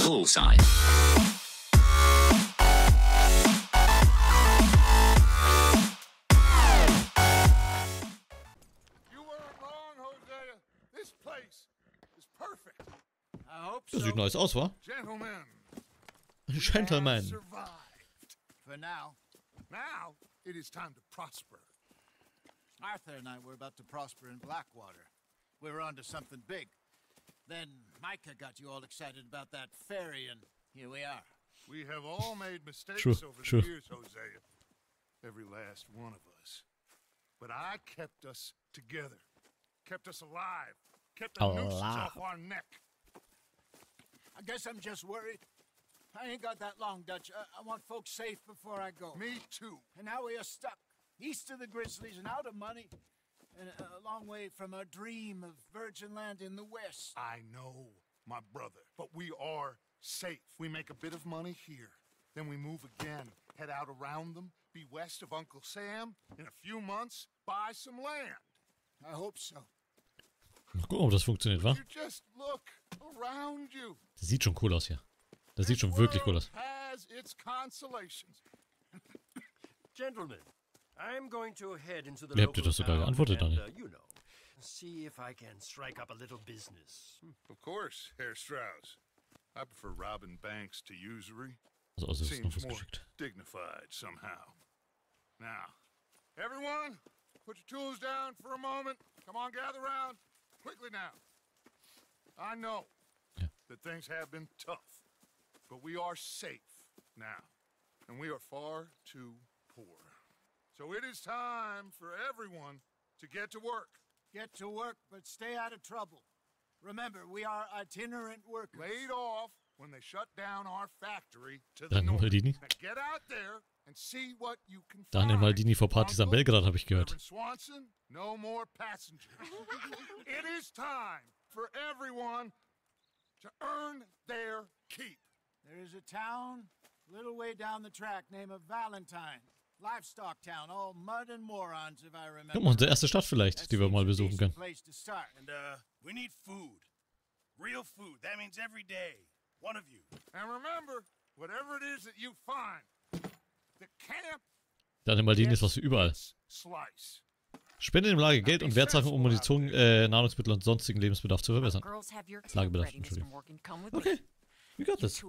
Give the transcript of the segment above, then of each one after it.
Poolside. Das sieht nice aus, wa? Gentleman. For now. Now, it is time to prosper. Arthur and I were about to prosper in Blackwater. We were onto something big. Then Micah got you all excited about that ferry, and here we are. We have all made mistakes over True. the years, Hosea. Every last one of us. But I kept us together. Kept us alive. Kept the nooses off our neck. I guess I'm just worried. I ain't got that long, Dutch. I want folks safe before I go. Me too. And now we are stuck, east of the Grizzlies and out of money, and a long way from our dream of virgin land in the west. I know, my brother, but we are safe. We make a bit of money here. Then we move again, head out around them, be west of Uncle Sam. In a few months, buy some land. I hope so. Mal gucken, ob das funktioniert, wa? You just look around you. Das sieht schon cool aus hier. Das sieht schon wirklich cool aus. Has its consolations. Gentlemen, I'm going to head into the Wie habt ihr local das sogar town geantwortet, and, Daniel? you know, see if I can strike up a little business. Of course, Herr Strauss. I prefer robbing banks to usury. Also, ist noch Seems was more geschickt. dignified somehow. Now, everyone, put your tools down for a moment. Come on, gather round. Quickly now. I know that things have been tough, but we are safe now, and we are far too poor. So it is time for everyone to get to work. Get to work, but stay out of trouble. Remember, we are itinerant workers. Laid off when they shut down our factory to the Daniel north. Maldini. Now get out there and see what you can Daniel find. Maldini vor Partys am Belgrad, habe ich gehört. Reverend Swanson, no more passengers. It is time for everyone to earn their keep. There is a town a little way down the track named Valentine. Livestock town, all mud and morons, if I remember. Guck mal, unsere erste Stadt vielleicht, die wir mal besuchen können. Place to start. And we need food. Real food. That means every day. One of you. And remember, whatever it is that you find, the camp Daniel Maldini ist was für überall. slice. Spende dem Lager Geld und Wertsachen, um Munition, Nahrungsmittel und sonstigen Lebensbedarf zu verbessern. Lagerbedarf, Entschuldigung. Okay, we got this.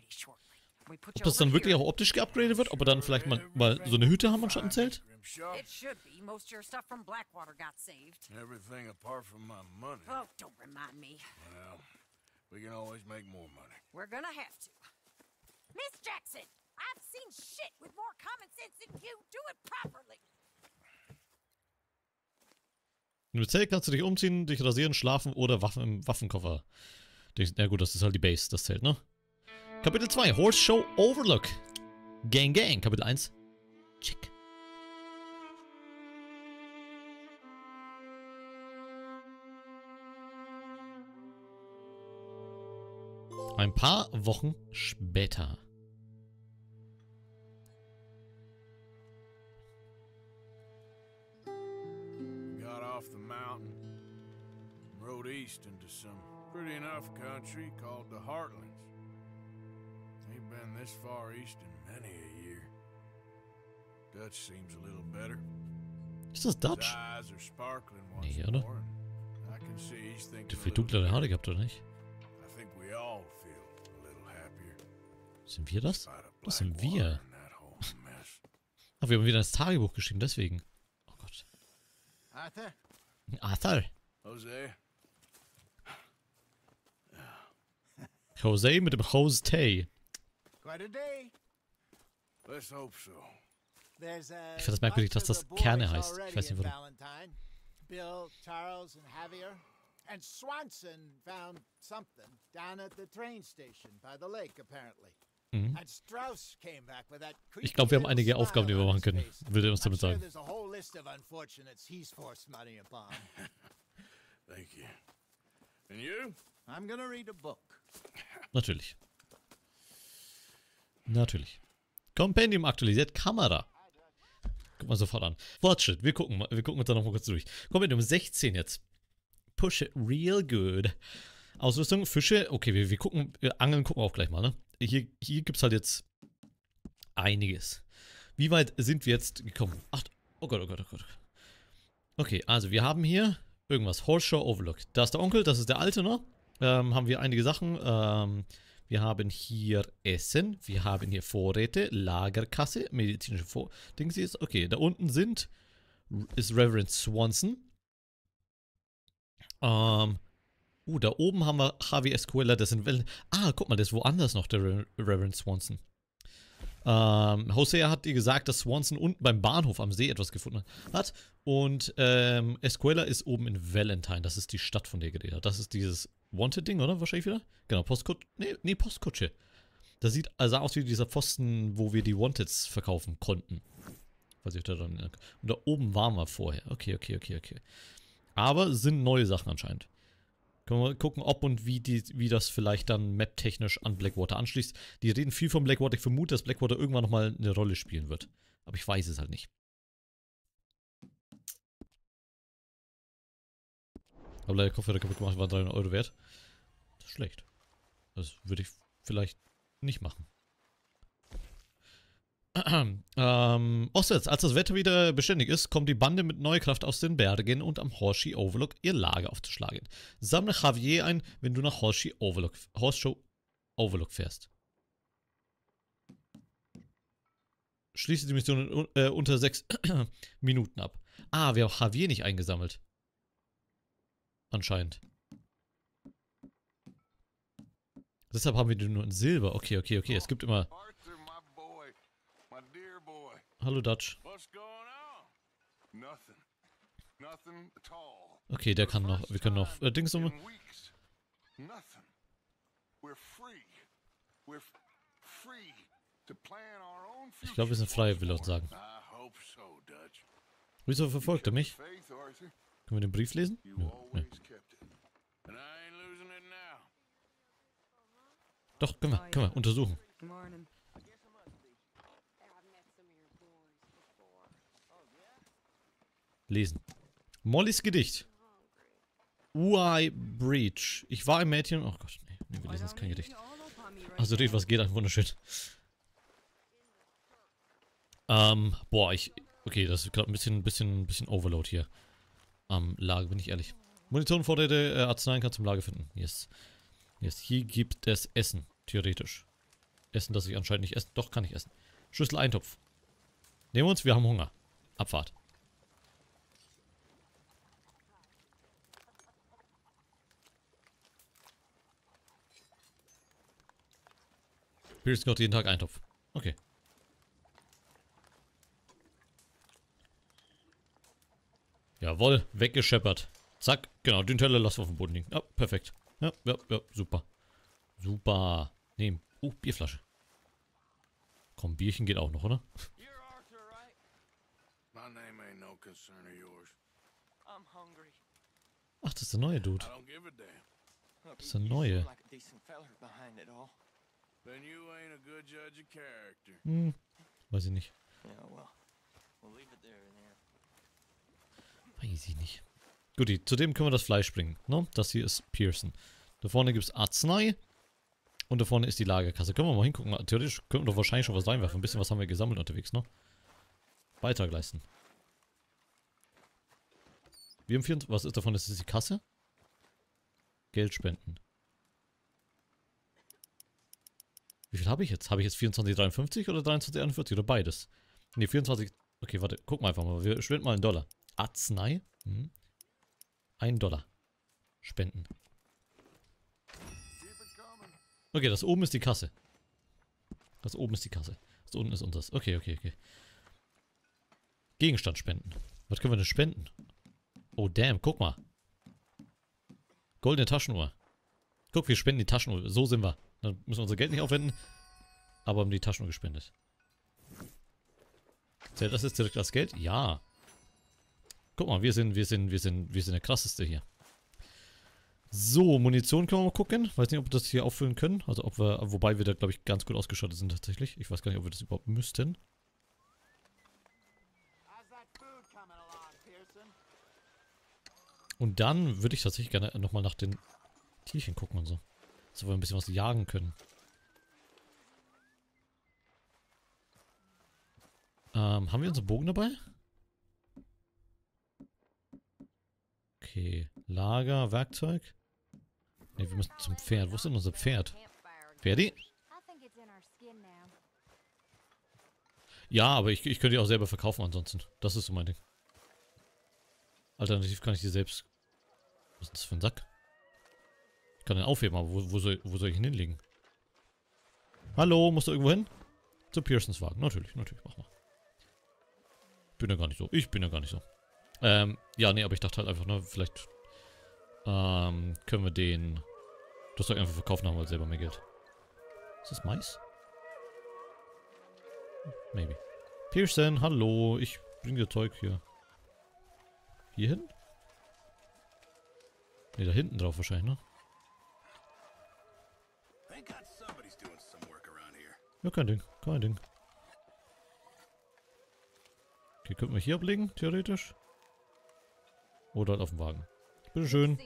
Ob das dann wirklich auch optisch geupgradet wird? Ob wir dann vielleicht mal so eine Hütte haben anstatt ein Zelt? It should be. Most of your stuff from Blackwater got saved. Everything apart from my money. Oh, don't remind me. Well, we can always make more money. We're gonna have to. Miss Jackson, I've seen shit with more common sense than you. Do it properly. Im Zelt kannst du dich umziehen, dich rasieren, schlafen oder Waffen im Waffenkoffer. Na gut, das ist halt die Base, das Zelt, ne? Kapitel 2, Horse Show Overlook. Gang Gang, Kapitel 1. Check. Ein paar Wochen später. Got off the mountain, rode east into some pretty enough country called the Heartlands. Ain't been this far east in many a year. Dutch seems a little better. Ist das Dutch? His eyes are sparkling once Nee, oder? more. I can see he's thinking Du a viel little dunklere Haare gehabt, oder nicht? I think we all feel a little happier. Sind wir das? Despite of Das sind Blackwater wir. and that whole mess. Ach, wir haben wieder das Tagebuch geschrieben, deswegen. Oh Gott. Arthur? Arthur. Jose, Jose mit dem Jose Tay. Quite a day. let's hope so. There's a Ich finde das merkwürdig, dass bunch das of the Kerne boys heißt. Ich already weiß nicht in warum. Valentine. Bill, Charles, and Javier. And Swanson found something down at the train station by the lake, apparently. And Strauss came back with that Ich glaube, wir haben creepy einige little Aufgaben, die wir smile on machen können. his face. Würde er uns I'm damit sure sagen. there's a whole list of unfortunates he's forced money upon. Thank you. And you? I'm gonna read a book. Natürlich. Natürlich. Kompendium aktualisiert, Kamera. Guck mal sofort an. Fortschritt, wir gucken uns da nochmal kurz durch. Kompendium 16 jetzt. Push it real good. Ausrüstung, Fische. Okay, wir gucken, Angeln gucken wir auch gleich mal, ne? Hier gibt es halt jetzt einiges. Wie weit sind wir jetzt gekommen? Ach, oh Gott, oh Gott, oh Gott. Okay, also wir haben hier irgendwas. Horseshoe Overlook. Da ist der Onkel, das ist der Alte, ne? Haben wir einige Sachen. Wir haben hier Essen. Wir haben hier Vorräte, Lagerkasse, medizinische Dings ist. Okay, da unten ist Reverend Swanson. Da oben haben wir Javi Escuela, das sind guck mal, das ist woanders noch, der Reverend Swanson. Hosea hat dir gesagt, dass Swanson unten beim Bahnhof am See etwas gefunden hat. Und Escuela ist oben in Valentine. Das ist die Stadt, von der geredet hat. Das ist dieses Wanted-Ding, oder? Wahrscheinlich wieder? Genau, Postkutsche. Nee, Postkutsche. Das sah aus wie dieser Pfosten, wo wir die Wanteds verkaufen konnten. Was ich da dann. Und da oben waren wir vorher. Okay. Aber es sind neue Sachen anscheinend. Können wir mal gucken, ob und wie das vielleicht dann map-technisch an Blackwater anschließt. Die reden viel von Blackwater. Ich vermute, dass Blackwater irgendwann nochmal eine Rolle spielen wird. Aber ich weiß es halt nicht. Aber leider Kopfhörer kaputt gemacht, war 300 Euro wert. Das ist schlecht. Das würde ich vielleicht nicht machen. Ostwärts, als das Wetter wieder beständig ist, kommt die Bande mit neuer Kraft aus den Bergen und am Horseshoe Overlook ihr Lager aufzuschlagen. Sammle Javier ein, wenn du nach Horseshoe Overlook fährst. Schließe die Mission unter 6 Minuten ab. Ah, wir haben Javier nicht eingesammelt. Anscheinend. Deshalb haben wir die nur in Silber. Okay. Es gibt immer... Hallo Dutch. Okay, der kann noch. Wir können noch Dings um. Ich glaube, wir sind frei, will er sagen. Wieso verfolgt er mich? Können wir den Brief lesen? Nee. Doch, können wir untersuchen. Lesen. Mollys Gedicht. Uai Breach. Ich war ein Mädchen. Oh Gott, nee, wir lesen jetzt kein Gedicht. Also, was geht an? Wunderschön. Okay, das ist gerade ein bisschen Overload hier. Am Lager, bin ich ehrlich. Munition, Vorräte, Arzneien kannst du im Lager finden. Yes. Hier gibt es Essen. Theoretisch. Essen, das ich anscheinend nicht essen. Doch, kann ich essen. Schlüssel, Eintopf. Nehmen wir uns, wir haben Hunger. Abfahrt. Pierce kocht jeden Tag Eintopf. Okay. Jawohl, weggescheppert. Zack, genau, den Teller lassen wir auf dem Boden liegen. Ja, perfekt. Ja, super. Super. Nehmen. Bierflasche. Komm, Bierchen geht auch noch, oder? Ach, das ist der neue Dude. Das ist der neue. Weiß ich nicht. Weiß ich nicht. Gut, zudem können wir das Fleisch bringen. Ne? Das hier ist Pearson. Da vorne gibt es Arznei. Und da vorne ist die Lagerkasse. Können wir mal hingucken. Theoretisch können wir doch wahrscheinlich schon was reinwerfen. Ein bisschen was haben wir gesammelt unterwegs, ne? Beitrag leisten. Wir haben was ist davon? Das ist die Kasse? Geld spenden. Wie viel habe ich jetzt? Habe ich jetzt 24,53 oder 23,41 oder beides? Ne, 24. Okay, warte. Gucken wir einfach mal. Wir spenden mal $1. Arznei. $1. Spenden. Okay, das oben ist die Kasse. Das oben ist die Kasse. Das unten ist unseres. Okay. Gegenstand spenden. Was können wir denn spenden? Oh, damn. Guck mal. Goldene Taschenuhr. Guck, wir spenden die Taschenuhr. So sind wir. Dann müssen wir unser Geld nicht aufwenden. Aber haben die Taschenuhr gespendet. Zählt das jetzt direkt das Geld? Ja. Guck mal, wir sind der krasseste hier. So, Munition können wir mal gucken. Weiß nicht, ob wir das hier auffüllen können. Also ob wir, wobei wir da, glaube ich, ganz gut ausgestattet sind tatsächlich. Ich weiß gar nicht, ob wir das überhaupt müssten. Und dann würde ich tatsächlich gerne nochmal nach den Tierchen gucken und so. So, wir ein bisschen was jagen können. Haben wir unseren Bogen dabei? Okay. Lager, Werkzeug. Ne, wir müssen zum Pferd. Wo ist denn unser Pferd? Pferdi? Ja, aber ich könnte die auch selber verkaufen ansonsten. Das ist so mein Ding. Alternativ kann ich die selbst... Was ist das für ein Sack? Ich kann den aufheben, aber wo soll ich ihn hinlegen? Hallo, musst du irgendwo hin? Zu Pearsons Wagen. Natürlich, mach mal. Ich bin ja gar nicht so. Ja, nee, aber ich dachte halt einfach, ne, vielleicht können wir den das doch einfach verkaufen, haben wir halt selber mehr Geld. Ist das Mais? Maybe. Pearson, hallo, ich bringe dir Zeug hier. Hier hin? Ne, da hinten drauf wahrscheinlich, ne? Ja, kein Ding. Okay, könnten wir hier ablegen, theoretisch. Oder halt auf dem Wagen. Bitteschön.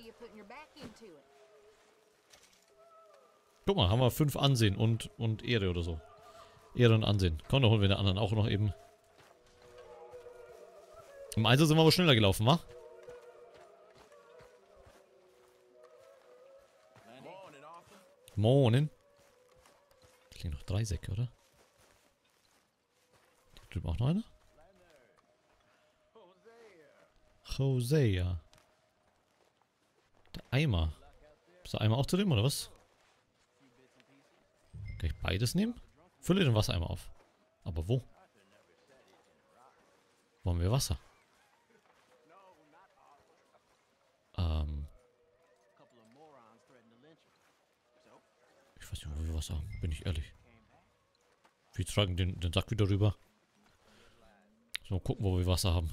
Guck mal, haben wir 5 Ansehen und Ehre oder so. Ehre und Ansehen. Komm, da holen wir den anderen auch noch eben. Im Einsatz sind wir aber schneller gelaufen, wa? Morning. Klingt noch 3 Säcke, oder? Da drüben auch noch einer? Hosea. Der Eimer. Ist der Eimer auch zu dem, oder was? Kann ich beides nehmen? Fülle den Wassereimer auf. Aber wo? Wo haben wir Wasser? Ich weiß nicht, wo wir Wasser haben. Bin ich ehrlich. Wir tragen den Sack wieder rüber. So, mal gucken, wo wir Wasser haben.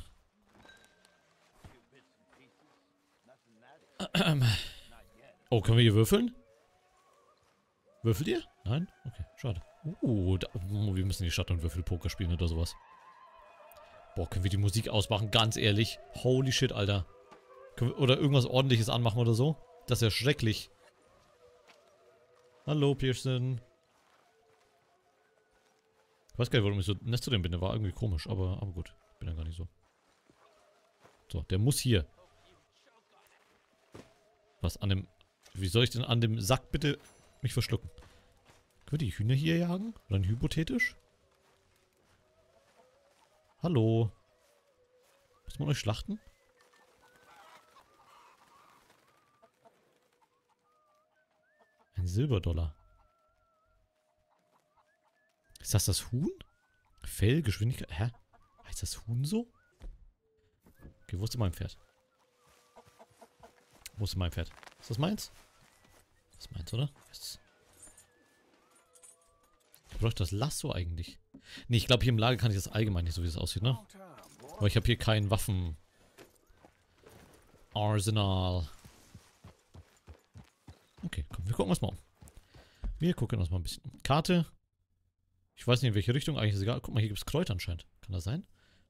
Oh, können wir hier würfeln? Würfelt ihr? Nein? Okay, schade. Wir müssen die Stadt- und Würfelpoker spielen oder sowas. Boah, können wir die Musik ausmachen? Ganz ehrlich. Holy shit, Alter. Können wir, oder irgendwas Ordentliches anmachen oder so? Das ist ja schrecklich. Hallo, Pearson. Ich weiß gar nicht, warum ich so nett zu dem bin. Der war irgendwie komisch, aber gut. Ich bin ja gar nicht so. So, der muss hier. Was an dem... Wie soll ich denn an dem Sack bitte mich verschlucken? Können wir die Hühner hier jagen? Rein hypothetisch? Hallo? Muss man euch schlachten? Ein Silberdollar. Ist das Huhn? Fell, Geschwindigkeit... Hä? Heißt das Huhn so? Okay, wo ist denn mein Pferd? Wo ist denn mein Pferd? Ist das meins? Das ist meins, oder? Ich bräuchte das Lasso eigentlich. Nee, ich glaube, hier im Lager kann ich das allgemein nicht, so wie es aussieht, ne? Aber ich habe hier kein Waffen... Arsenal. Okay, komm, wir gucken uns mal um. Wir gucken uns mal ein bisschen um. Karte. Ich weiß nicht, in welche Richtung. Eigentlich ist es egal. Guck mal, hier gibt es Kräuter anscheinend. Kann das sein?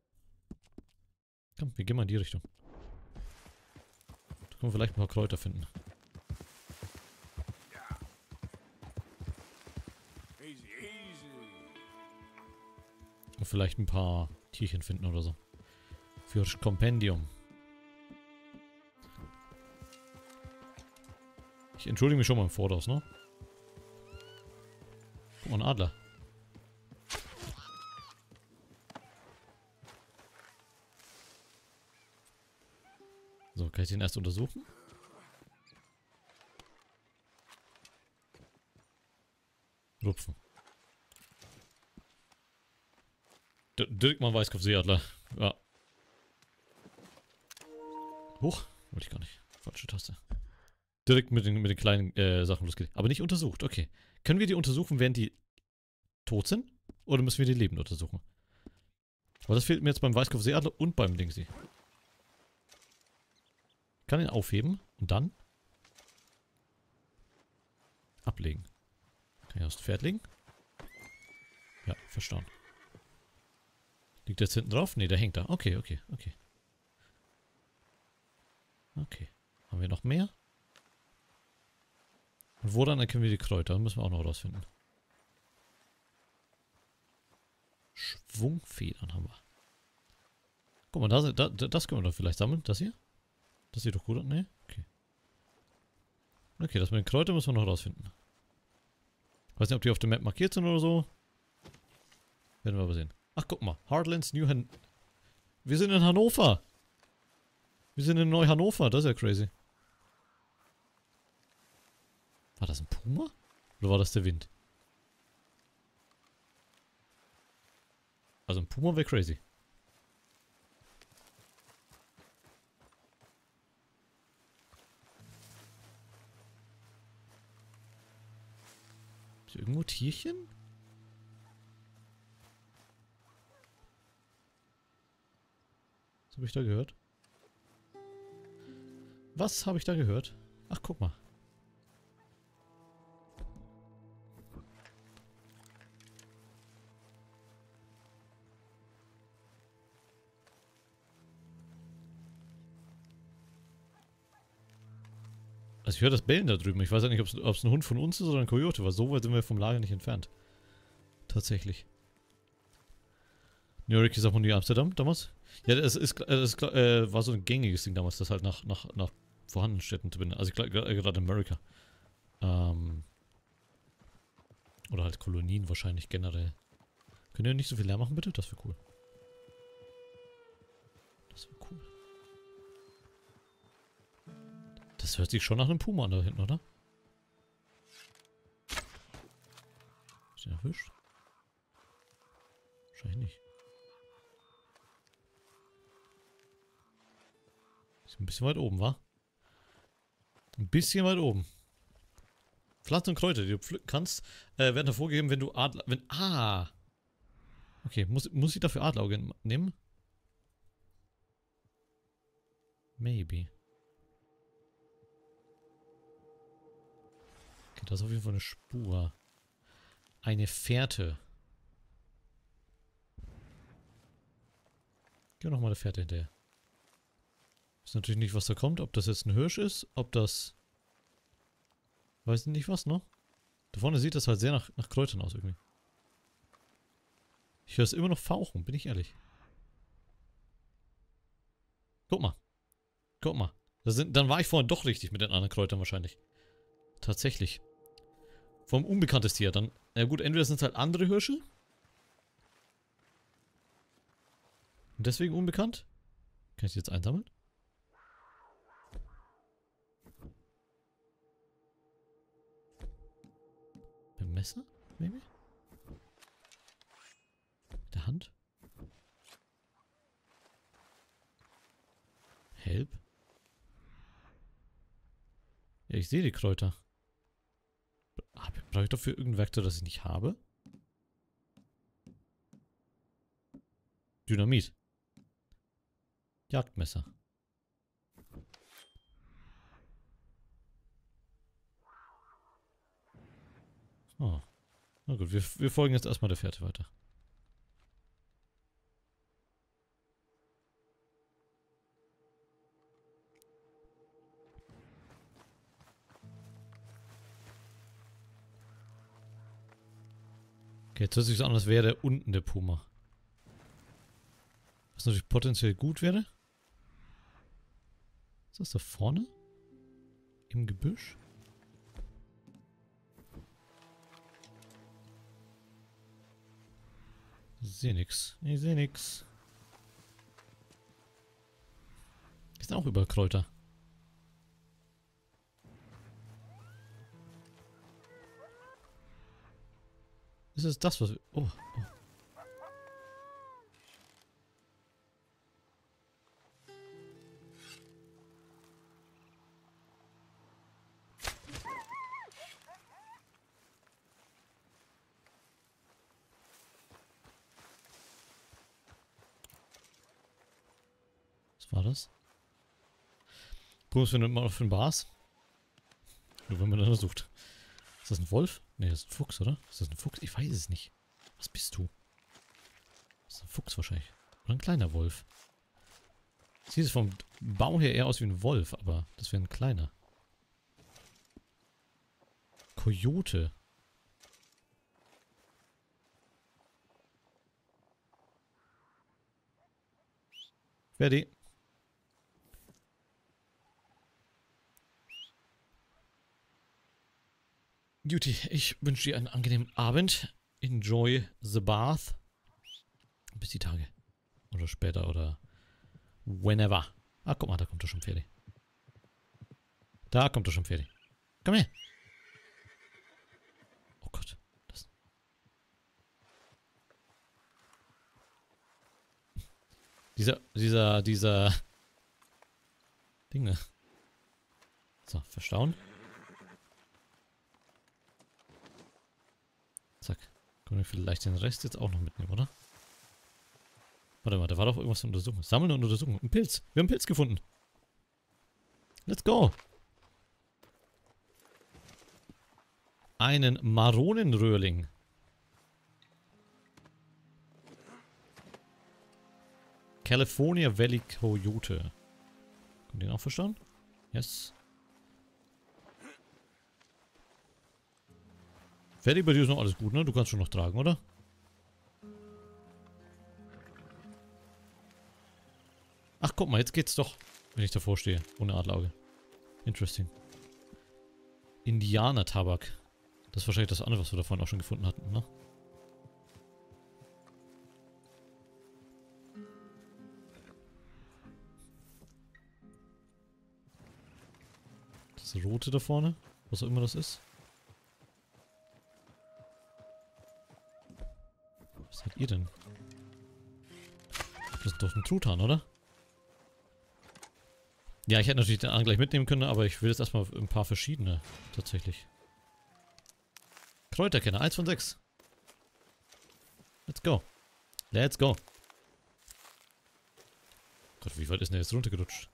Komm, wir gehen mal in die Richtung. Da können wir vielleicht ein paar Kräuter finden. Und vielleicht ein paar Tierchen finden oder so. Für das Kompendium. Ich entschuldige mich schon mal im Voraus, ne? Guck mal, ein Adler. So, kann ich den erst untersuchen? Rupfen. Direkt mal ein Weißkopfseeadler. Ja. Huch, wollte ich gar nicht. Falsche Taste. Direkt mit den kleinen Sachen losgeht. Aber nicht untersucht, okay. Können wir die untersuchen, während die tot sind? Oder müssen wir die lebend untersuchen? Aber das fehlt mir jetzt beim Weißkopfseeadler und beim Dingsy. Ich kann ihn aufheben und dann ablegen. Kann ich aufs Pferd legen? Ja, verstanden. Liegt der jetzt hinten drauf? Ne, der hängt da. Okay. Okay. Haben wir noch mehr? Und woran erkennen wir die Kräuter? Müssen wir auch noch rausfinden. Schwungfedern haben wir. Guck mal, das können wir doch vielleicht sammeln. Das hier? Das sieht doch gut aus. Ne? Okay. Okay, das mit den Kräutern müssen wir noch rausfinden. Weiß nicht, ob die auf der Map markiert sind oder so. Werden wir aber sehen. Ach, guck mal. Heartlands, New Han... Wir sind in Hannover. Wir sind in Neu-Hannover. Das ist ja crazy. War das ein Puma? Oder war das der Wind? Also ein Puma wäre crazy. Ist hier irgendwo Tierchen? Was habe ich da gehört? Was habe ich da gehört? Ach, guck mal. Also ich höre das Bellen da drüben. Ich weiß ja nicht, ob es ein Hund von uns ist oder ein Coyote, weil so weit sind wir vom Lager nicht entfernt. Tatsächlich. New York ist auch von New Amsterdam damals. Ja, es war so ein gängiges Ding damals, das halt nach vorhandenen Städten zu binden. Also gerade Amerika. Oder halt Kolonien wahrscheinlich generell. Könnt ihr nicht so viel leer machen, bitte? Das wäre cool. Das wäre cool. Das hört sich schon nach einem Puma an da hinten, oder? Ist der erwischt? Wahrscheinlich nicht. Ist ein bisschen weit oben, wa? Ein bisschen weit oben. Pflanzen und Kräuter, die du pflücken kannst, werden hervorgegeben, wenn du Adler... Okay, muss ich dafür Adlerauge nehmen? Maybe. Okay, das ist auf jeden Fall eine Spur. Eine Fährte. Geh nochmal eine Fährte hinterher. Ist natürlich nicht, was da kommt. Ob das jetzt ein Hirsch ist, ob das... Weiß nicht was noch. Da vorne sieht das halt sehr nach Kräutern aus irgendwie. Ich höre es immer noch fauchen, bin ich ehrlich. Guck mal. Guck mal. Dann war ich vorhin doch richtig mit den anderen Kräutern wahrscheinlich. Tatsächlich. Vom unbekanntes Tier. Dann, na gut, entweder sind es halt andere Hirsche. Und deswegen unbekannt. Kann ich die jetzt einsammeln? Mit dem Messer? Maybe? Mit der Hand? Help? Ja, ich sehe die Kräuter. Brauche ich dafür irgendein Werkzeug, das ich nicht habe? Dynamit. Jagdmesser. Oh. Na gut, wir folgen jetzt erstmal der Fährte weiter. Okay, jetzt hört sich so an, als wäre der unten der Puma. Was natürlich potenziell gut wäre. Ist das da vorne? Im Gebüsch? Ich sehe nix. Ich sehe nix. Ist auch überall Kräuter. Ist es das, was wir... Oh. Was war das? Gucken wir mal auf den Bars. Nur wenn man dann sucht. Ist das ein Wolf? Ne, das ist ein Fuchs, oder? Ist das ein Fuchs? Ich weiß es nicht. Was bist du? Das ist ein Fuchs wahrscheinlich. Oder ein kleiner Wolf. Sieht es vom Bau her eher aus wie ein Wolf, aber das wäre ein kleiner. Coyote. Fertig. Duty, ich wünsche dir einen angenehmen Abend. Enjoy the bath. Bis die Tage. Oder später oder whenever. Ah, guck mal, da kommt doch schon Fertig. Da kommt doch schon Fertig. Komm her. Oh Gott. Das. Dieser Dinge. So, verstauen. Zack. Können wir vielleicht den Rest jetzt auch noch mitnehmen, oder? Warte mal, da war doch irgendwas zu untersuchen. Sammeln und untersuchen. Ein Pilz. Wir haben einen Pilz gefunden. Let's go. Einen Maronenröhrling. California Valley Coyote. Könnt ihr den auch verstauen? Yes. Fertig, bei dir ist noch alles gut, ne? Du kannst schon noch tragen, oder? Ach, guck mal, jetzt geht's doch, wenn ich davor stehe. Ohne Adlerauge. Interesting. Indianer-Tabak. Das ist wahrscheinlich das andere, was wir davon auch schon gefunden hatten, ne? Das Rote da vorne. Was auch immer das ist. Was seid ihr denn? Das ist doch ein Truthahn, oder? Ja, ich hätte natürlich den anderen gleich mitnehmen können, aber ich will jetzt erstmal ein paar verschiedene, tatsächlich. Kräuterkenner, 1 von 6. Let's go. Let's go. Gott, wie weit ist denn der jetzt runtergerutscht?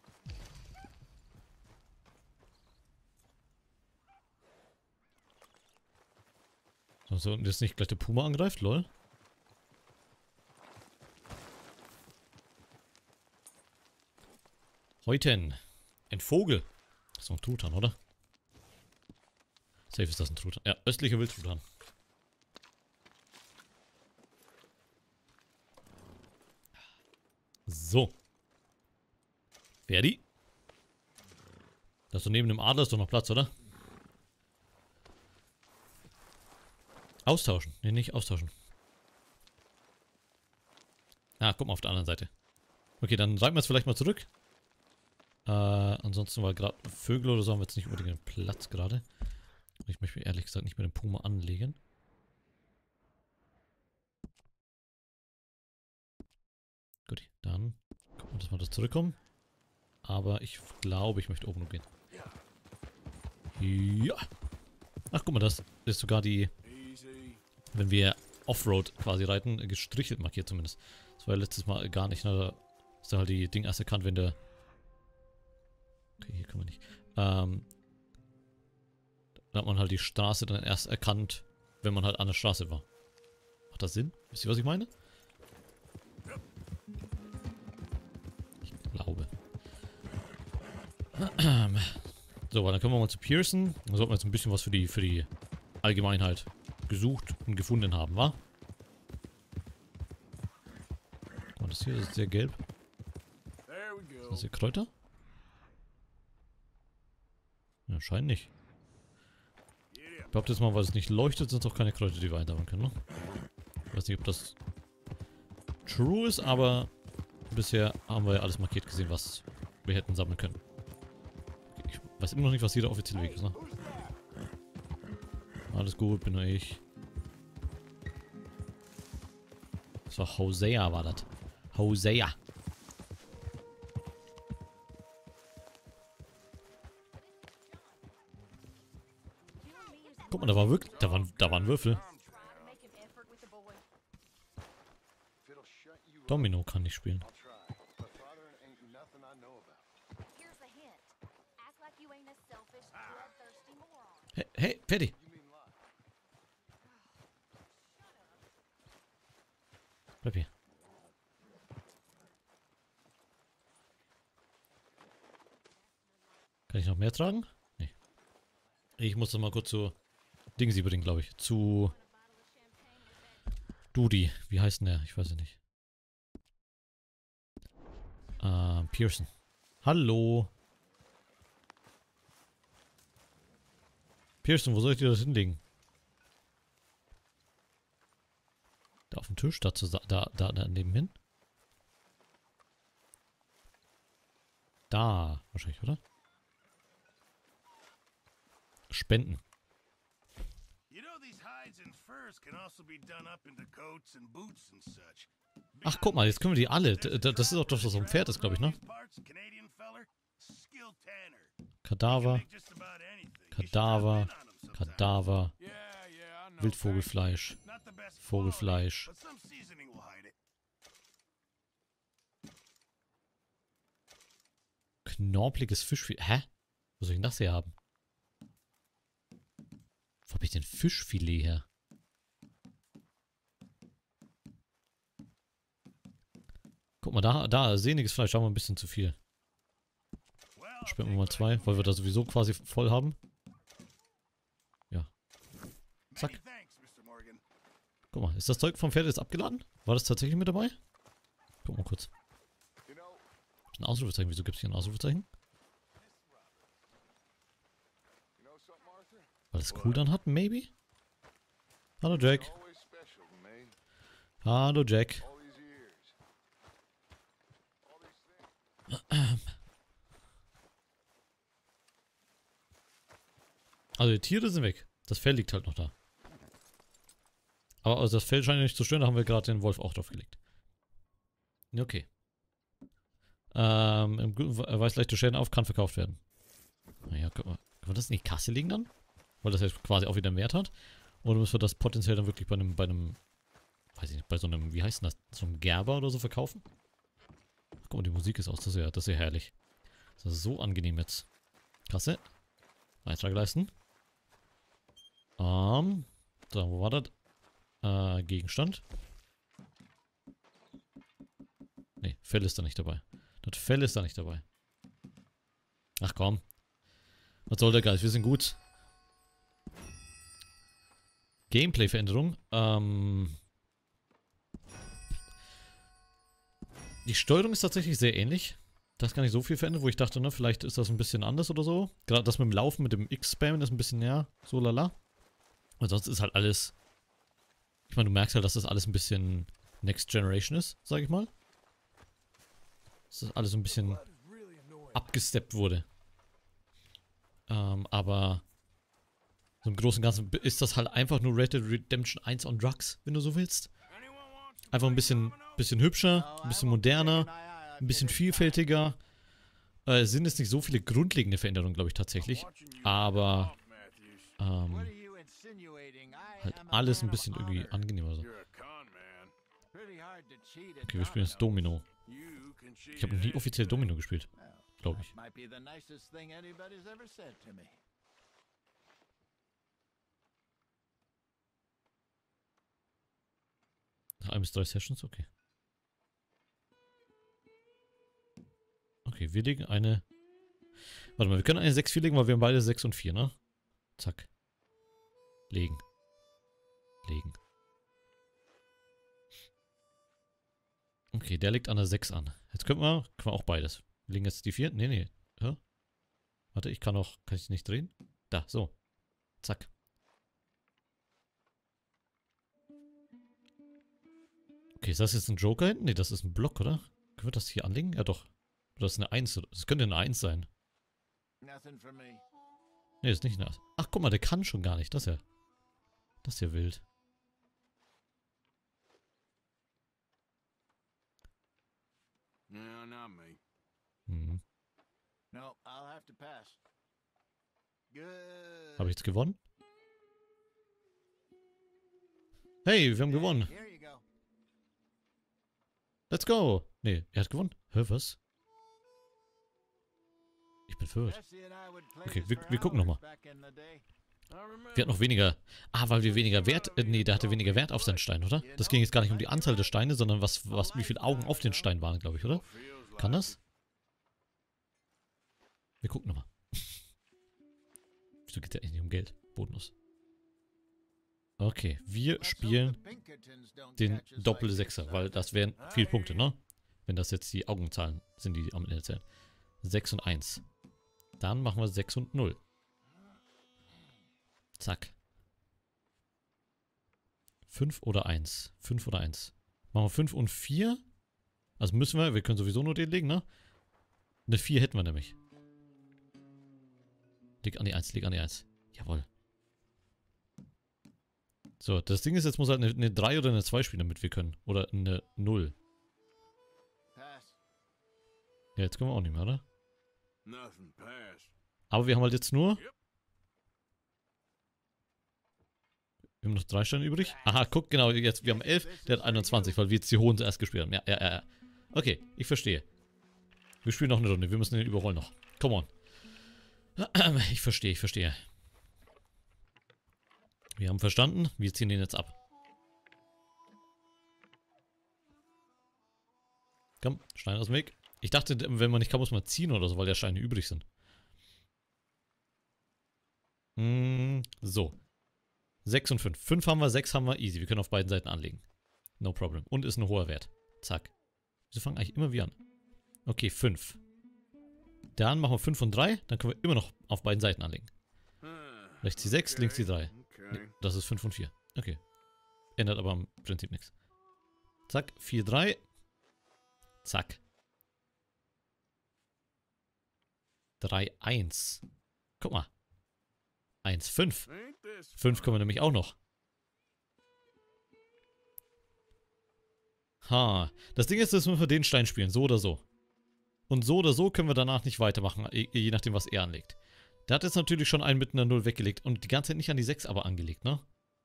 So, und jetzt nicht gleich der Puma angreift, lol. Häuten. Ein Vogel. Das ist doch ein Truthahn, oder? Safe ist das ein Truthahn. Ja, östlicher Wildtruthahn. So. Ferdi. Das ist doch neben dem Adler ist doch noch Platz, oder? Austauschen. Nee, nicht austauschen. Ah, guck mal auf der anderen Seite. Okay, dann reiten wir es vielleicht mal zurück. Ansonsten war gerade Vögel oder so haben wir jetzt nicht unbedingt einen Platz gerade. Ich möchte mich ehrlich gesagt nicht mit dem Puma anlegen. Gut, dann gucken wir, dass wir das zurückkommen. Aber ich glaube, ich möchte oben gehen. Ja. Ach, guck mal, das ist sogar die, wenn wir Offroad quasi reiten, gestrichelt markiert zumindest. Das war ja letztes Mal gar nicht, ne? Da ist da halt die Ding erst erkannt, wenn der... Okay, hier kann man nicht. Da hat man halt die Straße dann erst erkannt, wenn man halt an der Straße war. Macht das Sinn? Wisst ihr, was ich meine? Ich glaube. So, dann können wir mal zu Pearson. Dann sollten wir jetzt ein bisschen was für die Allgemeinheit gesucht und gefunden haben, wa? Guck mal, das hier ist sehr gelb. Sind das hier Kräuter? Ja, scheint nicht. Ich behaupte jetzt mal, weil es nicht leuchtet, sind es auch keine Kräuter, die wir einsammeln können, ne? Ich weiß nicht, ob das true ist, aber bisher haben wir ja alles markiert gesehen, was wir hätten sammeln können. Ich weiß immer noch nicht, was hier der offizielle Weg ist, ne? Alles gut, bin nur ich. Das war Hosea, war das. Hosea. Guck mal, da war wirklich, da waren Würfel. Domino kann ich spielen. Hey, hey, Paddy. Bleib hier. Kann ich noch mehr tragen? Nee. Ich muss das mal kurz so Dingsy bringen, glaube ich. Zu Dudi. Wie heißt denn der? Ich weiß es nicht. Pearson. Hallo. Pearson, wo soll ich dir das hinlegen? Da auf dem Tisch? Da nebenhin? Da. Wahrscheinlich, oder? Spenden. Ach, guck mal, jetzt können wir die alle. Das ist auch das, was auf dem Pferd ist, glaube ich, ne? Kadaver. Kadaver. Kadaver. Wildvogelfleisch. Vogelfleisch. Knorpeliges Fischfilet. Hä? Wo soll ich denn das her haben? Wo habe ich denn Fischfilet her? Guck mal, da, sehniges Fleisch haben wir ein bisschen zu viel. Spenden wir mal 2, weil wir da sowieso quasi voll haben. Ja. Zack. Guck mal, ist das Zeug vom Pferd jetzt abgeladen? War das tatsächlich mit dabei? Guck mal kurz. Ein Ausrufezeichen, wieso gibt es hier ein Ausrufezeichen? Weil es cool dann hat, maybe? Hallo Jack. Hallo Jack. Also die Tiere sind weg. Das Fell liegt halt noch da. Aber also das Fell scheint ja nicht zu stören, da haben wir gerade den Wolf auch draufgelegt. Okay. Weist leichte Schäden auf, kann verkauft werden. Naja, können wir das in die Kasse legen dann? Weil das jetzt quasi auch wieder einen Wert hat. Oder müssen wir das potenziell dann wirklich bei einem, weiß ich nicht, bei so einem, wie heißt denn das, so einem Gerber oder so verkaufen? Guck mal, die Musik ist aus, das ist ja herrlich. Das ist so angenehm jetzt. Kasse. Beitrag leisten. So, wo war das? Gegenstand. Ne, Fell ist da nicht dabei. Das Fell ist da nicht dabei. Ach komm. Was soll der Geist? Wir sind gut. Gameplay-Veränderung. Die Steuerung ist tatsächlich sehr ähnlich. Da ist gar nicht so viel verändert, wo ich dachte, ne, vielleicht ist das ein bisschen anders oder so. Gerade das mit dem Laufen, mit dem X-Spammen ist ein bisschen, ja, so lala. Und sonst ist halt alles... Ich meine, du merkst halt, dass das alles ein bisschen Next Generation ist, sag ich mal. Dass das alles so ein bisschen abgesteppt wurde. Aber so im Großen und Ganzen ist das halt einfach nur Red Dead Redemption 1 on Drugs, wenn du so willst. Einfach ein bisschen hübscher, ein bisschen moderner, ein bisschen vielfältiger. Es sind jetzt nicht so viele grundlegende Veränderungen, glaube ich, tatsächlich. Aber halt alles ein bisschen irgendwie angenehmer so. Okay, wir spielen jetzt Domino. Ich habe noch nie offiziell Domino gespielt, glaube ich. 1 bis 3 Sessions, okay. Okay, wir legen eine... Warte mal, wir können eine 6-4 legen, weil wir haben beide 6 und 4, ne? Zack. Legen. Legen. Okay, der legt an der 6 an. Jetzt können wir auch beides. Wir legen jetzt die 4. Nee. Ja? Warte, kann ich nicht drehen? Da, so. Zack. Okay, ist das jetzt ein Joker hinten? Nee, das ist ein Block, oder? Können wir das hier anlegen? Ja, doch. Oder das ist eine 1. Das könnte eine 1 sein. Nee, ist nicht eine 1. Ach, guck mal, der kann schon gar nicht. Das ist ja wild. Mhm. Habe ich jetzt gewonnen? Hey, wir haben gewonnen. Let's go. Nee, er hat gewonnen. Hä, was? Ich bin verwirrt. Okay, wir gucken nochmal. Wir hatten noch weniger... Ah, weil wir weniger Wert... nee, der hatte weniger Wert auf seinen Stein, oder? Das ging jetzt gar nicht um die Anzahl der Steine, sondern wie viele Augen auf den Stein waren, glaube ich, oder? Kann das? Wir gucken nochmal. Wieso geht der eigentlich nicht um Geld? Bodenlos. Okay, wir spielen den Doppel-Sechser, weil das wären 4 Punkte, ne? Wenn das jetzt die Augenzahlen sind, die am Ende zählen. 6 und 1. Dann machen wir 6 und 0. Zack. 5 oder 1. 5 oder 1. Machen wir 5 und 4. Also müssen wir können sowieso nur den legen, ne? Eine 4 hätten wir nämlich. Leg an die 1, leg an die 1. Jawohl. So, das Ding ist, jetzt muss halt eine 3 oder eine 2 spielen, damit wir können. Oder eine 0. Ja, jetzt können wir auch nicht mehr, oder? Aber wir haben halt jetzt nur... Wir haben noch 3 Steine übrig. Aha, guck, genau, jetzt, wir haben 11, der hat 21, weil wir jetzt die Hohen zuerst gespielt haben. Ja. Okay, ich verstehe. Wir spielen noch eine Runde, wir müssen den überrollen noch. Come on. Ich verstehe. Wir haben verstanden, wir ziehen den jetzt ab. Komm, Stein aus dem Weg. Ich dachte, wenn man nicht kann, muss man ziehen oder so, weil ja Steine übrig sind. So. 6 und 5. 5 haben wir, 6 haben wir, easy. Wir können auf beiden Seiten anlegen. No problem. Und ist ein hoher Wert. Zack. Wieso fangen eigentlich immer wir an? Okay, 5. Dann machen wir 5 und 3. Dann können wir immer noch auf beiden Seiten anlegen. Rechts die 6, links die 3. Nee, das ist 5 und 4. Okay. Ändert aber im Prinzip nichts. Zack, 4, 3. Zack. 3, 1. Guck mal. 1, 5. 5 können wir nämlich auch noch. Ha. Das Ding ist, dass wir den Stein spielen. So oder so. Und so oder so können wir danach nicht weitermachen. Je nachdem, was er anlegt. Der hat jetzt natürlich schon einen mit einer 0 weggelegt. Und die ganze Zeit nicht an die 6 aber angelegt, ne?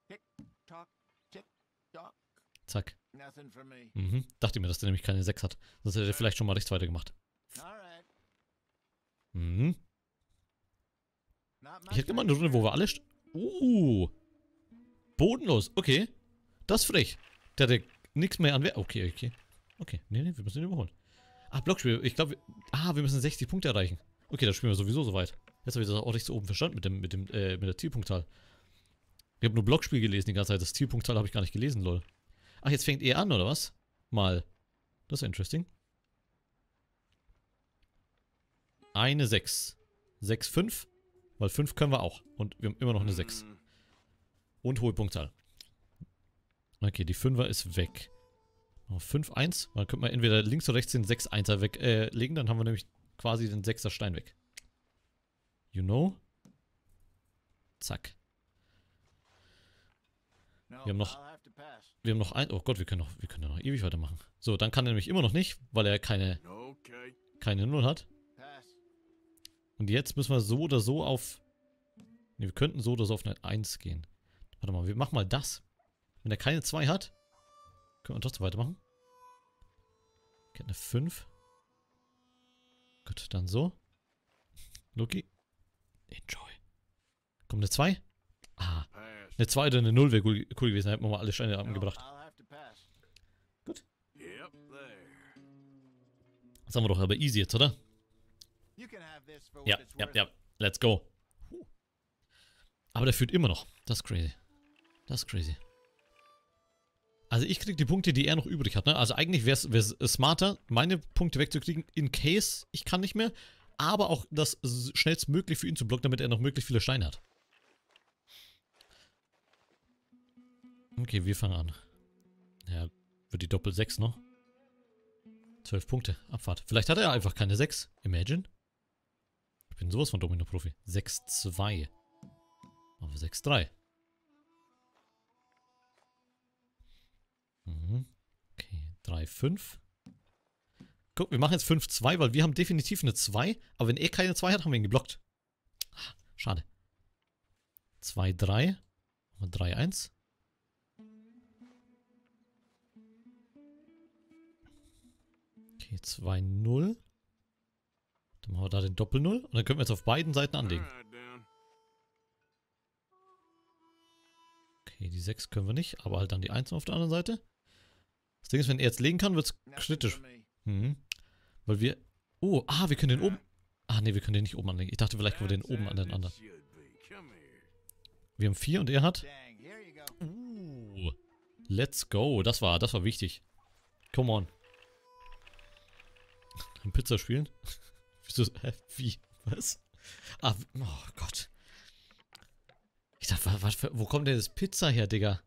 Zack. Dachte mir, dass der nämlich keine 6 hat. Sonst hätte er vielleicht schon mal rechts weitergemacht. Ich hätte mal eine Runde, wo wir alle... Bodenlos. Okay. Das ist frech. Der hat nichts mehr an... Okay. Nee, wir müssen ihn überholen. Ah, Blockspiel. Ich glaube... wir müssen 60 Punkte erreichen. Okay, das spielen wir sowieso soweit. Jetzt habe ich das auch rechts oben verstanden mit der Zielpunktzahl. Ich habe nur Blockspiel gelesen die ganze Zeit. Das Zielpunktzahl habe ich gar nicht gelesen, lol. Ach, jetzt fängt er an, oder was? Mal. Das ist interesting. Eine 6. 6, 5. Weil 5 können wir auch. Und wir haben immer noch eine 6. Und hohe Punktzahl. Okay, die 5er ist weg. 5, 1. Dann könnte man entweder links oder rechts den 6, 1er weglegen. Dann haben wir nämlich quasi den 6er Stein weg. You know? Zack. Wir haben noch ein... Oh Gott, wir können ja noch ewig weitermachen. So, dann kann er nämlich immer noch nicht, weil er keine 0 hat. Und jetzt müssen wir so oder so auf... Ne, wir könnten so oder so auf eine 1 gehen. Warte mal, wir machen mal das. Wenn er keine 2 hat, können wir trotzdem weitermachen. Okay, eine 5. Gut, dann so. Loki. Enjoy. Kommt eine 2? Ah. Eine 2 oder eine 0 wäre cool gewesen. Da hätten wir mal alle Steine angebracht. Gut. Das haben wir doch aber easy jetzt, oder? Ja. Let's go. Aber der führt immer noch. Das ist crazy. Also ich krieg die Punkte, die er noch übrig hat, ne? Also eigentlich wäre es smarter, meine Punkte wegzukriegen, in case ich kann nicht mehr. Aber auch das schnellstmöglich für ihn zu blocken, damit er noch möglichst viele Steine hat. Okay, wir fangen an. Ja, wird die Doppel 6 noch. 12 Punkte, Abfahrt. Vielleicht hat er einfach keine 6. Imagine. Ich bin sowas von Domino-Profi. 6, 2. Machen wir 6, 3. Okay, 3, 5. Guck, wir machen jetzt 5, 2, weil wir haben definitiv eine 2. Aber wenn er keine 2 hat, haben wir ihn geblockt. Schade. 2, 3. 3, 1. Okay, 2, 0. Dann machen wir da den Doppel-0. Und dann können wir jetzt auf beiden Seiten anlegen. Okay, die 6 können wir nicht. Aber halt dann die 1 auf der anderen Seite. Das Ding ist, wenn er jetzt legen kann, wird es kritisch. Weil wir... wir können den oben... Ne, wir können den nicht oben anlegen. Ich dachte, vielleicht können wir den oben an den anderen. Wir haben 4 und er hat... Let's go. Das war wichtig. Come on. Pizza spielen? Wieso? Wie? Was? Ah, oh Gott. Ich dachte, wo kommt denn das Pizza her, Digga?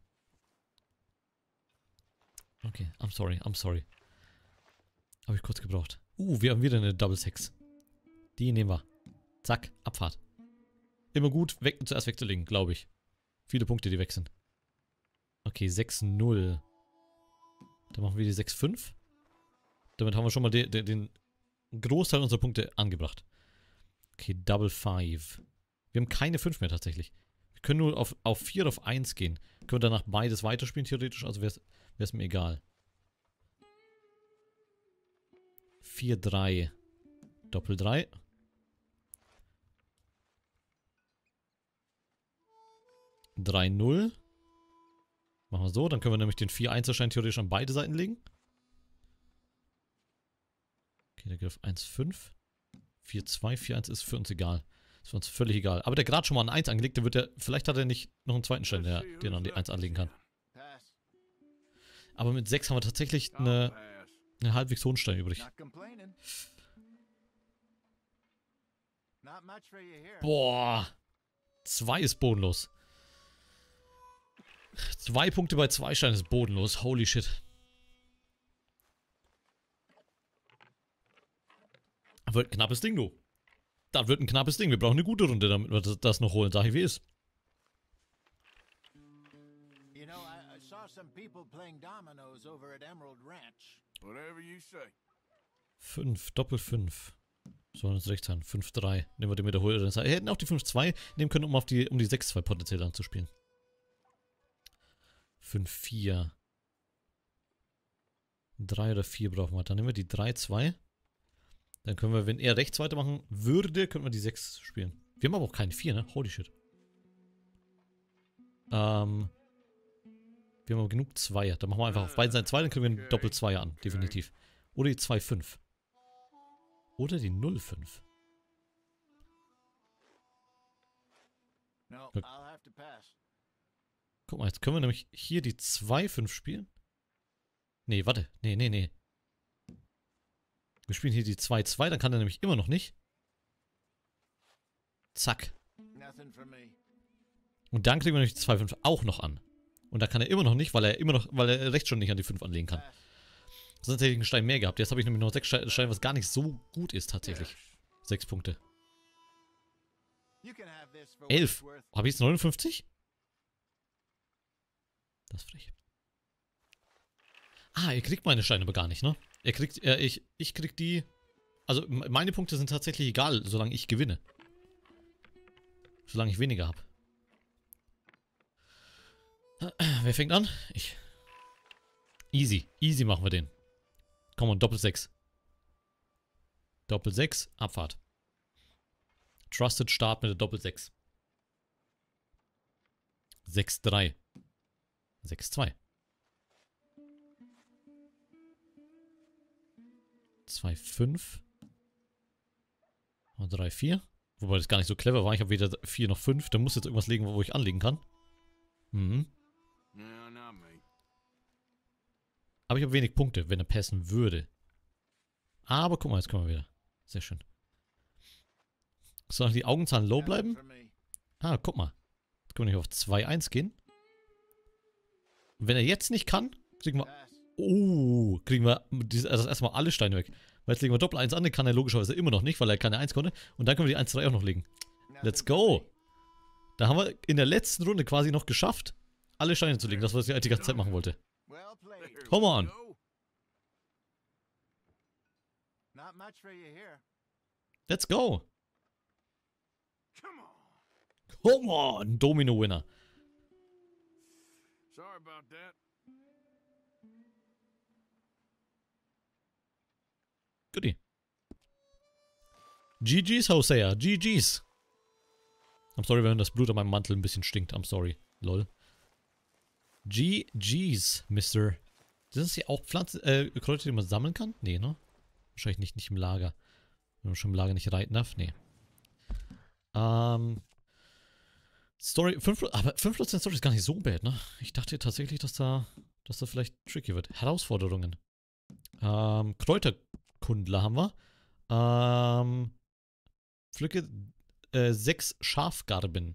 Okay, I'm sorry. Habe ich kurz gebraucht. Wir haben wieder eine Double 6. Die nehmen wir. Zack, Abfahrt. Immer gut, zuerst wegzulegen, glaube ich. Viele Punkte, die weg sind. Okay, 6-0. Dann machen wir die 6-5. Damit haben wir schon mal den Großteil unserer Punkte angebracht. Okay, Double 5. Wir haben keine 5 mehr tatsächlich. Wir können nur auf 4 oder auf 1 gehen. Können wir danach beides weiterspielen, theoretisch, also wäre es mir egal. 4-3. Doppel 3. Drei 0. Machen wir so, dann können wir nämlich den 4-1er-Schein theoretisch an beide Seiten legen. Okay, der geht auf 1-5. 4-2, 4-1 ist für uns egal. Ist für uns völlig egal. Aber der gerade schon mal an 1 angelegt, der wird ja. Vielleicht hat er nicht noch einen zweiten Stein, den er an die 1 anlegen kann. Aber mit 6 haben wir tatsächlich einen halbwegs hohen Stein übrig. Boah. 2 ist bodenlos. 2 Punkte bei 2 Steinen ist bodenlos. Holy shit. Wird ein knappes Ding, du. Das wird ein knappes Ding. Wir brauchen eine gute Runde, damit wir das noch holen. Sag ich, wie ist. You know, I saw some people playing dominoes over at Emerald Ranch. Whatever you say. 5, Doppel 5. Sollen uns rechts haben. 5-3. Nehmen wir den mit der Hole. Wir hätten auch die 5-2 nehmen können, um die 6-2 potenziell anzuspielen. 5-4. 3 oder 4 brauchen wir. Dann nehmen wir die 3-2. Dann können wir, wenn er rechts weitermachen würde, können wir die 6 spielen. Wir haben aber auch keine 4, ne? Holy shit. Wir haben aber genug Zweier. Dann machen wir einfach auf beiden Seiten 2, dann kriegen wir einen Doppel-Zweier an. Definitiv. Oder die 2-5. Oder die 0-5. No, I'll have to pass. Guck mal, jetzt können wir nämlich hier die 2-5 spielen. Nee, warte. Nee. Wir spielen hier die 2-2, dann kann er nämlich immer noch nicht. Zack. Und dann kriegen wir nämlich die 2-5 auch noch an. Und da kann er immer noch nicht, weil er rechts schon nicht an die 5 anlegen kann. Sonst hätte ich einen Stein mehr gehabt. Jetzt habe ich nämlich noch 6 Steine, was gar nicht so gut ist tatsächlich. 6 Punkte. 11. Habe ich jetzt 59? Das ist frech. Ah, ihr kriegt meine Steine aber gar nicht, ne? Ich krieg die... Also, meine Punkte sind tatsächlich egal, solange ich gewinne. Solange ich weniger habe. Wer fängt an? Ich. Easy machen wir den. Komm on, Doppel 6. Doppel 6, Abfahrt. Trusted Start mit der Doppel 6. 6-3. 6-2. 2-5. Und 3-4. Wobei das gar nicht so clever war. Ich habe weder 4 noch 5. Da muss jetzt irgendwas legen, wo ich anlegen kann. Aber ich habe wenig Punkte, wenn er passen würde. Aber guck mal, jetzt können wir wieder. Sehr schön. Sollen die Augenzahlen low bleiben? Ah, guck mal. Jetzt können wir nicht auf 2-1 gehen. Und wenn er jetzt nicht kann, kriegen wir das erstmal alle Steine weg. Weil jetzt legen wir Doppel 1 an, den kann er logischerweise immer noch nicht, weil er keine 1 konnte. Und dann können wir die 1-3 auch noch legen. Let's go! Da haben wir in der letzten Runde quasi noch geschafft, alle Steine zu legen. Das, was ich die ganze Zeit machen wollte. Come on! Let's go! Come on! Domino-Winner. Sorry about that. Goodie. GG's, Hosea. GG's. I'm sorry, wenn das Blut an meinem Mantel ein bisschen stinkt. I'm sorry. Lol. GG's, Mr. Sind das hier auch Pflanzen, Kräuter, die man sammeln kann? Nee, ne? Wahrscheinlich nicht im Lager. Wenn man schon im Lager nicht reiten darf. Nee. Story, aber 5% Story ist gar nicht so bad, ne? Ich dachte tatsächlich, dass da dass das vielleicht tricky wird. Herausforderungen. Kräuterkundler haben wir. Pflücke 6 Schafgarben.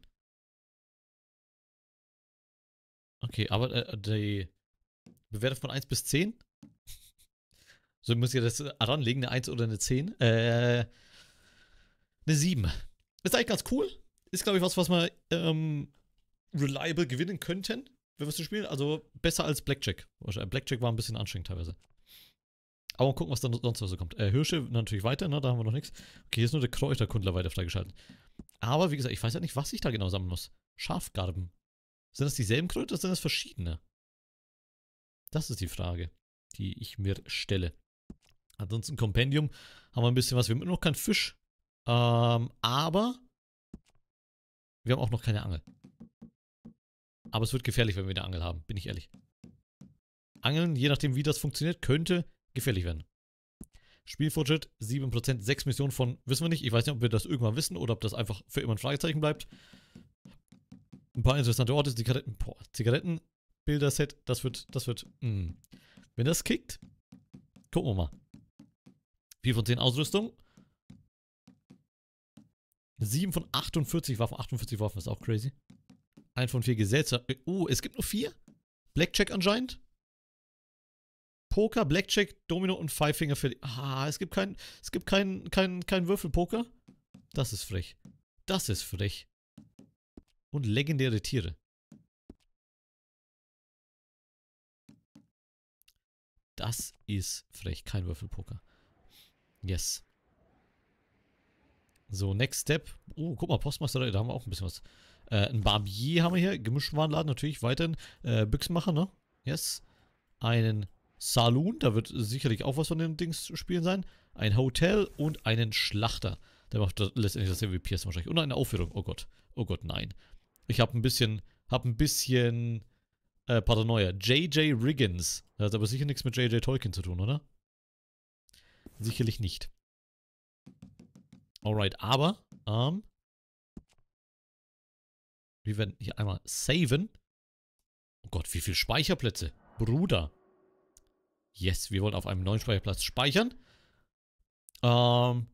Okay, aber die Bewertung von 1 bis 10? So muss ich das ranlegen, eine 1 oder eine 10. Eine 7. Ist eigentlich ganz cool. Ist, glaube ich, was wir reliable gewinnen könnten, wenn wir es so spielen. Also besser als Blackjack. Blackjack war ein bisschen anstrengend teilweise. Aber mal gucken, was dann sonst noch so kommt. Hirsche natürlich weiter, ne? Da haben wir noch nichts. Okay, hier ist nur der Kräuterkundler weiter freigeschaltet. Aber wie gesagt, ich weiß ja nicht, was ich da genau sammeln muss. Schafgarben. Sind das dieselben Kräuter oder sind das verschiedene? Das ist die Frage, die ich mir stelle. Ansonsten Kompendium haben wir ein bisschen was. Wir haben immer noch keinen Fisch. Aber wir haben auch noch keine Angel. Aber es wird gefährlich, wenn wir eine Angel haben, bin ich ehrlich. Angeln, je nachdem wie das funktioniert, könnte gefährlich werden. Spielfortschritt 7%, 6 Missionen von, wissen wir nicht. Ich weiß nicht, ob wir das irgendwann wissen oder ob das einfach für immer ein Fragezeichen bleibt. Ein paar interessante Orte, Zigarettenbilder-Set, das wird, Wenn das kickt, gucken wir mal. 4 von 10 Ausrüstung. 7 von 48 Waffen, 48 Waffen ist auch crazy. 1 von 4 Gesetze. Oh, es gibt nur 4? Blackjack anscheinend? Poker, Blackjack, Domino und Five Finger für die. Es gibt kein Würfelpoker. Das ist frech. Das ist frech. Und legendäre Tiere. Das ist frech. Kein Würfelpoker. Yes. So, next step. Oh, guck mal, Postmaster, da haben wir auch ein bisschen was. Ein Barbier haben wir hier. Gemischtwarenladen natürlich weiterhin. Büchsenmacher, ne? Yes. Einen Saloon, da wird sicherlich auch was von den Dings spielen sein. Ein Hotel und einen Schlachter. Der macht letztendlich dasselbe wie Pearson wahrscheinlich. Und eine Aufführung. Oh Gott, nein. Ich habe ein bisschen Paranoia. J.J. Riggins. Das hat aber sicher nichts mit J.J. Tolkien zu tun, oder? Sicherlich nicht. Alright, aber, wir werden hier einmal saven. Oh Gott, wie viele Speicherplätze. Bruder. Yes, wir wollen auf einem neuen Speicherplatz speichern. Und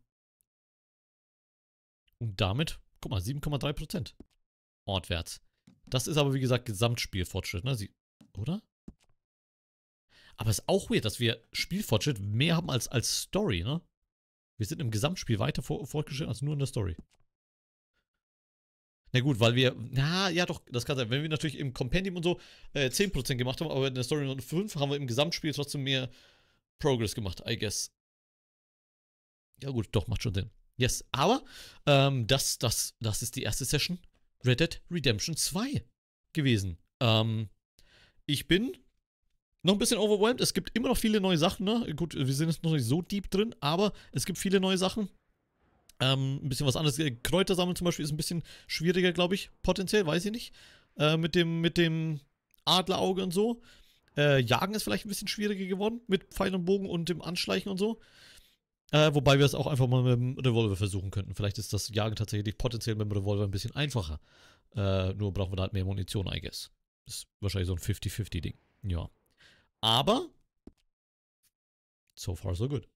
damit, guck mal, 7,3%. Ortwärts. Das ist aber, wie gesagt, Gesamtspielfortschritt, ne? Oder? Aber es ist auch weird, dass wir Spielfortschritt mehr haben als Story, ne? Wir sind im Gesamtspiel weiter fortgeschritten als nur in der Story. Na gut, weil wir, ja doch, das kann sein. Wenn wir natürlich im Kompendium und so 10% gemacht haben, aber in der Story nur 5, haben wir im Gesamtspiel trotzdem mehr Progress gemacht, I guess. Ja gut, doch, macht schon Sinn. Yes, aber das ist die erste Session Red Dead Redemption 2 gewesen. Ich bin noch ein bisschen overwhelmed. Es gibt immer noch viele neue Sachen, ne? Gut, wir sind jetzt noch nicht so deep drin, aber es gibt viele neue Sachen. Ein bisschen was anderes. Kräuter sammeln zum Beispiel ist ein bisschen schwieriger, glaube ich. Potenziell, weiß ich nicht. Mit dem Adlerauge und so. Jagen ist vielleicht ein bisschen schwieriger geworden. Mit Pfeil und Bogen und dem Anschleichen und so. Wobei wir es auch einfach mal mit dem Revolver versuchen könnten. Vielleicht ist das Jagen tatsächlich potenziell mit dem Revolver ein bisschen einfacher. Nur brauchen wir da halt mehr Munition, I guess. Ist wahrscheinlich so ein 50-50-Ding. Ja. Aber so far so good.